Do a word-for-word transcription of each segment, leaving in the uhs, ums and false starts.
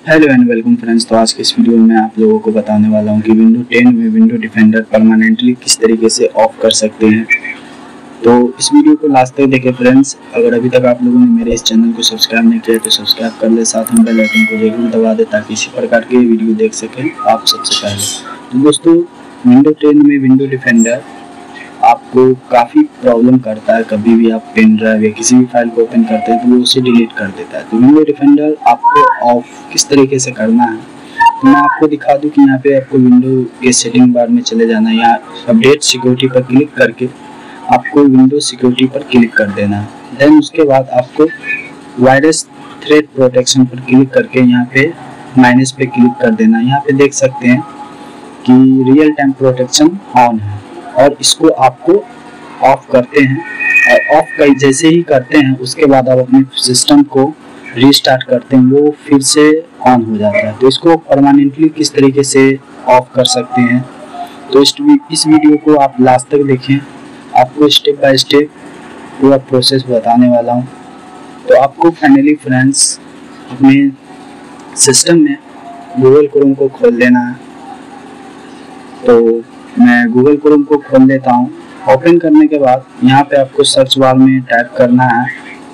Hello and welcome friends. तो आज के इस वीडियो में आप लोगों को बताने वाला हूं कि विंडो टेन में विंडो डिफेंडर परमानेंटली किस तरीके से ऑफ कर सकते हैं। तो इस वीडियो को लास्ट तक देखें फ्रेंड्स। अगर अभी तक आप लोगों ने मेरे इस चैनल को सब्सक्राइब नहीं किया तो सब्सक्राइब कर ले, साथ में बेल आइकन को जरूर दबा दे ताकि इसी प्रकार के वीडियो देख सकें आप सबसे पहले। तो दोस्तों, विंडो टेन में विंडो डिफेंडर आपको काफ़ी प्रॉब्लम करता है। कभी भी आप पेन ड्राइव या किसी भी फाइल को ओपन करते हैं तो वो उसे डिलीट कर देता है। तो विंडो डिफेंडर आपको ऑफ किस तरीके से करना है तो मैं आपको दिखा दूं कि यहाँ पे आपको विंडो के सेटिंग बार में चले जाना है। यहाँ अपडेट सिक्योरिटी पर क्लिक करके आपको विंडो सिक्योरिटी पर क्लिक कर देना है। देन उसके बाद आपको वायरस थ्रेड प्रोटेक्शन पर क्लिक करके यहाँ पे माइनस पे क्लिक कर देना है। यहाँ पे देख सकते हैं कि रियल टाइम प्रोटेक्शन ऑन है और इसको आपको ऑफ करते हैं। और ऑफ कर जैसे ही करते हैं उसके बाद आप अपने सिस्टम को रीस्टार्ट करते हैं, वो फिर से ऑन हो जाता है। तो इसको परमानेंटली किस तरीके से ऑफ कर सकते हैं तो इस इस वीडियो को आप लास्ट तक देखें। आपको स्टेप बाय स्टेप पूरा प्रोसेस बताने वाला हूँ। तो आपको फाइनली फ्रेंड्स अपने सिस्टम में गूगल क्रोम को खोल लेना है। तो मैं गूगल क्रोम को खोल लेता हूँ। ओपन करने के बाद यहाँ पे आपको सर्च बार में टाइप करना है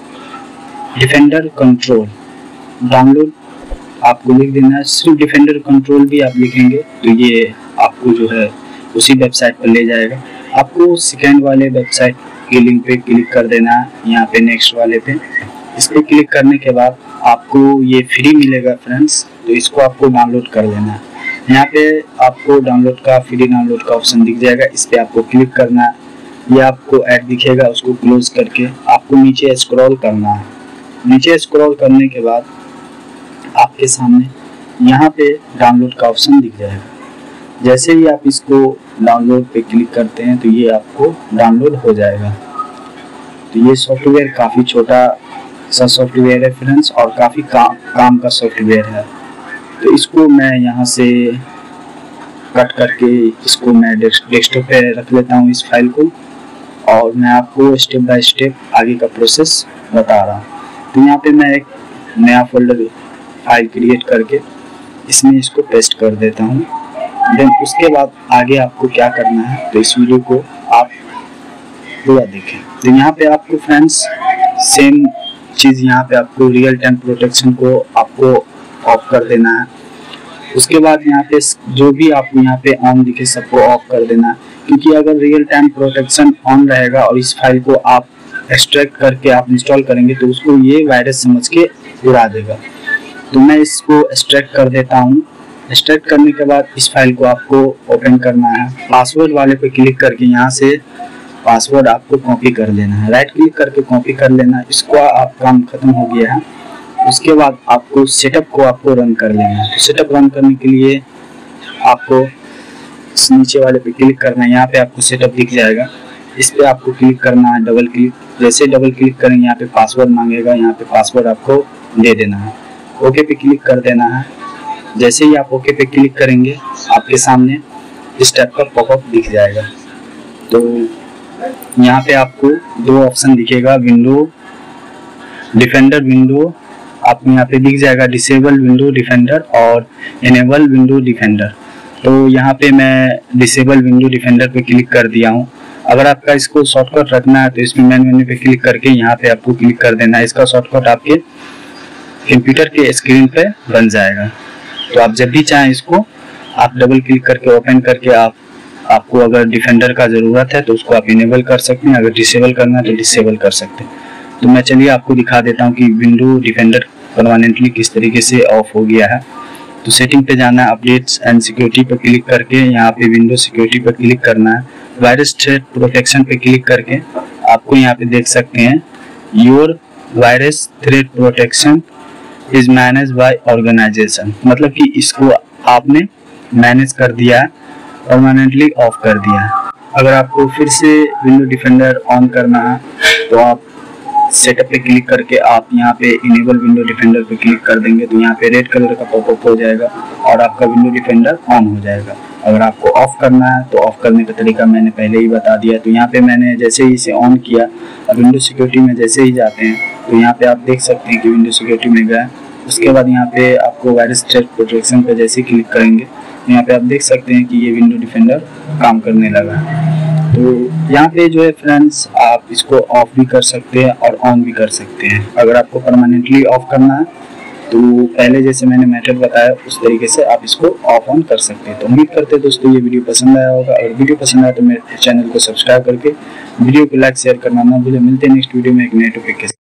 डिफेंडर कंट्रोल डाउनलोड। आपको लिख देना है, सिर्फ डिफेंडर कंट्रोल भी आप लिखेंगे तो ये आपको जो है उसी वेबसाइट पर ले जाएगा। आपको सेकेंड वाले वेबसाइट के लिंक पे क्लिक कर देना है, यहाँ पे नेक्स्ट वाले पे। इस पर क्लिक करने के बाद आपको ये फ्री मिलेगा फ्रेंड्स, तो इसको आपको डाउनलोड कर लेना है। यहाँ पे आपको डाउनलोड का फ्री डाउनलोड का ऑप्शन दिख जाएगा, इस पे आपको क्लिक करना है। ये आपको ऐड दिखेगा, उसको क्लोज करके आपको नीचे स्क्रॉल करना है। नीचे स्क्रॉल करने के बाद आपके सामने यहाँ पे डाउनलोड का ऑप्शन दिख जाएगा। जैसे ही आप इसको डाउनलोड पे क्लिक करते हैं तो ये आपको डाउनलोड हो जाएगा। तो ये सॉफ्टवेयर काफ़ी छोटा सा सॉफ्टवेयर है फ्रेंड्स और काफ़ी काम काम का सॉफ्टवेयर है। तो इसको मैं यहाँ से कट करके इसको मैं डेस्कटॉप पे रख लेता हूँ इस फाइल को, और मैं आपको स्टेप बाय स्टेप आगे का प्रोसेस बता रहा हूँ। तो यहाँ पे मैं एक नया फोल्डर फाइल क्रिएट करके इसमें इसको पेस्ट कर देता हूँ। देन उसके बाद आगे आपको क्या करना है तो इस वीडियो को आप पूरा देखें। तो यहाँ पे आपको फ्रेंड्स सेम चीज़ यहाँ पे आपको रियल टाइम प्रोटेक्शन को आपको ऑफ कर देना है। उसके बाद यहाँ पे जो भी आपको यहाँ पे ऑन दिखे सबको ऑफ कर देना है, क्योंकि अगर रियल टाइम प्रोटेक्शन ऑन रहेगा और इस फाइल को आप एक्सट्रैक्ट करके आप इंस्टॉल करेंगे तो उसको ये वायरस समझ के उड़ा देगा। तो मैं इसको एक्सट्रैक्ट कर देता हूँ। एक्सट्रैक्ट करने के बाद इस फाइल को आपको ओपन करना है। पासवर्ड वाले पे क्लिक करके यहाँ से पासवर्ड आपको कॉपी कर लेना है, राइट क्लिक करके कॉपी कर लेना है। इसको आप काम खत्म हो गया है। उसके बाद आपको सेटअप को आपको रन कर लेना है। तो सेटअप रन करने के लिए आपको नीचे वाले पे क्लिक करना है। यहाँ पे आपको सेटअप दिख जाएगा, इस पे आपको क्लिक करना है, डबल क्लिक। जैसे डबल क्लिक करेंगे यहाँ पे पासवर्ड मांगेगा, यहाँ पे पासवर्ड आपको दे देना है। ओके पे क्लिक कर देना है। जैसे ही आप ओके पे क्लिक करेंगे आपके सामने इस टाइप का पॉपअप दिख जाएगा। तो यहाँ पे आपको दो ऑप्शन दिखेगा, विंडो डिफेंडर विंडो आपको यहाँ पे दिख जाएगा, डिसेबल विंडो डिफेंडर और इनेबल विंडो डिफेंडर। तो यहाँ पे मैं डिसेबल विंडो डिफेंडर पे क्लिक कर दिया हूँ। अगर आपका इसको शॉर्टकट रखना है तो इसमें मेन मेन्यू पे क्लिक करके यहाँ पे आपको क्लिक कर देना है। इसका शॉर्टकट आपके कंप्यूटर के स्क्रीन पे बन जाएगा। तो आप जब भी चाहें इसको आप डबल क्लिक करके ओपन करके आप आपको अगर डिफेंडर का ज़रूरत है तो उसको आप इनेबल कर सकते हैं, अगर डिसेबल करना है तो डिसेबल कर सकते हैं। तो मैं चलिए आपको दिखा देता हूँ कि विंडो डिफेंडर परमानेंटली किस तरीके से ऑफ हो गया है। तो सेटिंग पे जाना है, अपडेट्स एंड सिक्योरिटी पर क्लिक करके यहाँ पे विंडो सिक्योरिटी पर क्लिक करना है। वायरस थ्रेड प्रोटेक्शन पे क्लिक करके आपको यहाँ पे देख सकते हैं your virus threat protection is manage by organization, मतलब कि इसको आपने मैनेज कर दिया है, परमानेंटली ऑफ कर दिया है। अगर आपको फिर से विंडो डिफेंडर ऑन करना है तो आप सेटअप पे क्लिक करके आप यहाँ पे इनेबल विंडो डिफेंडर पे क्लिक कर देंगे तो यहाँ पे रेड कलर का पॉपअप हो जाएगा और आपका विंडो डिफेंडर ऑन हो जाएगा। अगर आपको ऑफ करना है तो ऑफ करने का तरीका मैंने पहले ही बता दिया। तो यहाँ पे मैंने जैसे ही इसे ऑन किया, विंडो सिक्योरिटी में जैसे ही जाते हैं तो यहाँ पे आप देख सकते हैं कि विंडो सिक्योरिटी में गया उसके बाद यहाँ पे आपको वायरस थ्रेट प्रोटेक्शन पे जैसे क्लिक करेंगे यहाँ पे आप देख सकते हैं कि ये विंडो डिफेंडर काम करने लगा है। तो यहाँ पे जो है फ्रेंड्स आप इसको ऑफ भी कर सकते हैं और ऑन भी कर सकते हैं। अगर आपको परमानेंटली ऑफ करना है तो पहले जैसे मैंने मेथड बताया उस तरीके से आप इसको ऑफ ऑन कर सकते हैं। तो उम्मीद करते हैं दोस्तों ये वीडियो पसंद आया होगा। अगर वीडियो पसंद आया तो मेरे चैनल को सब्सक्राइब करके वीडियो को लाइक शेयर करना ना भूलें। मिलते हैं नेक्स्ट वीडियो में एक नए टॉपिक के साथ।